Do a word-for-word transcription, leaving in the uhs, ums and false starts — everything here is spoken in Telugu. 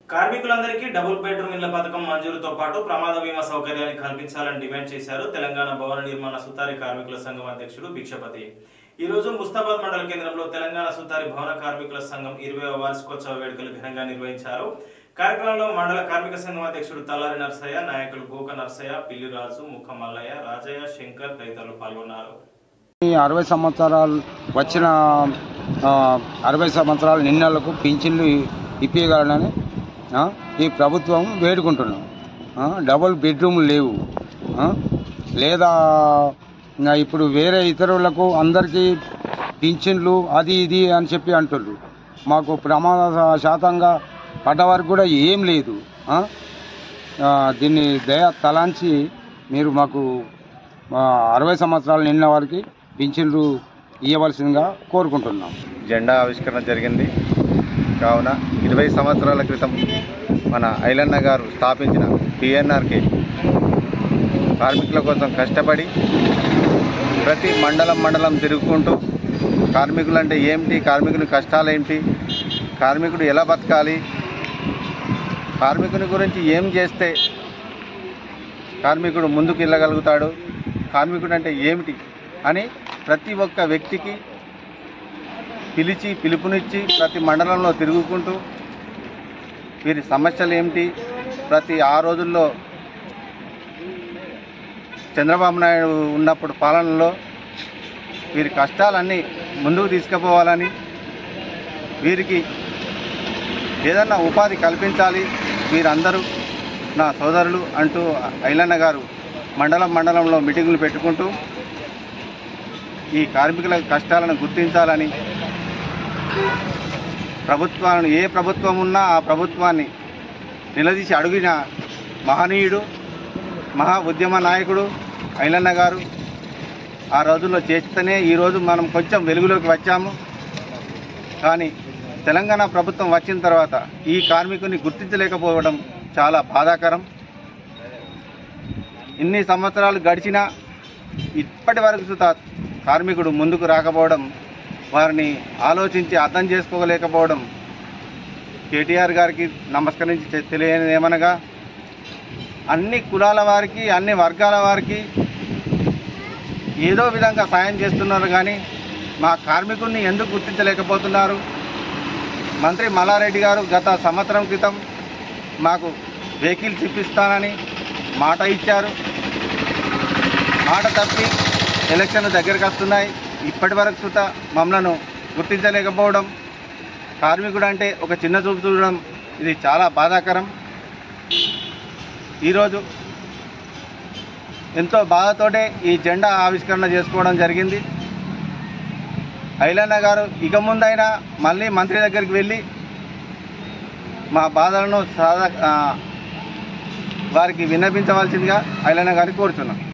కార్మికులందరికీ డబుల్ బెడ్రూమ్ ఇళ్ల పథకం మంజూరుతో పాటు ప్రమాద బీమా సౌకర్యాన్ని కల్పించాలని డిమాండ్ చేశారు తెలంగాణ భవన నిర్మాణ సుతారి కార్మికుల సంఘం అధ్యక్షుడు భిక్షపతి। ఈ రోజు ముస్తాబాద్ మండల కేంద్రంలో తెలంగాణ సుతారి భవన కార్మికుల సంఘం ఇరవైవ వార్షికోత్సవ వేడుకలు ఘనంగా నిర్వహించారు। కార్యక్రమంలో మండల కార్మిక సంఘం అధ్యక్షుడు తల్లారి నర్సయ్య, నాయకులు గోక నర్సయ్య, పిల్లిరాజు, ముఖ మల్లయ్య, రాజయ్య, శంకర్ తదితరులు పాల్గొన్నారు। అరవై సంవత్సరాలు వచ్చిన అరవై సంవత్సరాల నిన్నలకు పింఛన్లు ఇప్పించగలనని ఈ ప్రభుత్వం వేడుకుంటున్నాం। డబుల్ బెడ్రూమ్ లేవు, లేదా ఇప్పుడు వేరే ఇతరులకు అందరికీ పింఛన్లు అది ఇది అని చెప్పి అంటున్నారు। మాకు ప్రమాద శాతంగా పడ్డ వరకు కూడా ఏం లేదు। దీన్ని దయ తలాంచి మీరు మాకు అరవై సంవత్సరాలు నిన్న వారికి పింఛన్లు ఇవ్వవలసిందిగా కోరుకుంటున్నాం। జెండా ఆవిష్కరణ జరిగింది కావున ఇరవై సంవత్సరాల క్రితం మన ఐలన్న గారు స్థాపించిన పిఎన్ఆర్కే కార్మికుల కోసం కష్టపడి ప్రతి మండలం మండలం తిరుగుకుంటూ కార్మికులు అంటే ఏమిటి, కార్మికుని కష్టాలు ఏంటి, కార్మికుడు ఎలా బతకాలి, కార్మికుని గురించి ఏం చేస్తే కార్మికుడు ముందుకు వెళ్ళగలుగుతాడు, కార్మికుడు అంటే ఏమిటి అని ప్రతి ఒక్క వ్యక్తికి పిలిచి పిలుపునిచ్చి ప్రతి మండలంలో తిరుగుకుంటూ వీరి సమస్యలు ఏమిటి, ప్రతి ఆ రోజుల్లో చంద్రబాబు నాయుడు ఉన్నప్పుడు పాలనలో వీరి కష్టాలన్నీ ముందుకు తీసుకుపోవాలని, వీరికి ఏదన్నా ఉపాధి కల్పించాలి, వీరందరూ నా సోదరులు అంటూ ఐలన్న గారు మండలం మండలంలో మీటింగులు పెట్టుకుంటూ ఈ కార్మికుల కష్టాలను గుర్తించాలని, ప్రభుత్వాన్ని ఏ ప్రభుత్వం ఉన్నా ఆ ప్రభుత్వాన్ని నిలదీసి అడిగిన మహనీయుడు, మహా ఉద్యమ నాయకుడు ఐలన్న గారు ఆ రోజుల్లో చేస్తేనే ఈరోజు మనం కొంచెం వెలుగులోకి వచ్చాము। కానీ తెలంగాణ ప్రభుత్వం వచ్చిన తర్వాత ఈ కార్మికుని గుర్తించలేకపోవడం చాలా బాధాకరం। ఇన్ని సంవత్సరాలు గడిచినా ఇప్పటి వరకు సుతా కార్మికుడు ముందుకు రాకపోవడం, వారిని ఆలోచించి అర్థం చేసుకోలేకపోవడం కేటీఆర్ గారికి నమస్కరించి తెలియని ఏమనగా అన్ని కులాల వారికి అన్ని వర్గాల వారికి ఏదో విధంగా సాయం చేస్తున్నారు, కానీ మా కార్మికుడిని ఎందుకు గుర్తించలేకపోతున్నారు? మంత్రి మల్లారెడ్డి గారు గత సంవత్సరం క్రితం మాకు వెహికల్స్ ఇప్పిస్తానని మాట ఇచ్చారు, మాట తప్పి ఎలక్షన్లు దగ్గరకు వస్తున్నాయి, ఇప్పటి వరకు సుత మమ్మలను గుర్తించలేకపోవడం, కార్మికుడు అంటే ఒక చిన్న చూపు చూడడం, ఇది చాలా బాధాకరం। ఈరోజు ఎంతో బాధతోటే ఈ జెండా ఆవిష్కరణ చేసుకోవడం జరిగింది। ఐలన్న గారు ఇక ముందైనా మళ్ళీ మంత్రి దగ్గరికి వెళ్ళి మా బాధలను సాధ వారికి విన్నపించవలసిందిగా ఐలన్న గారికి కోరుతున్నాం।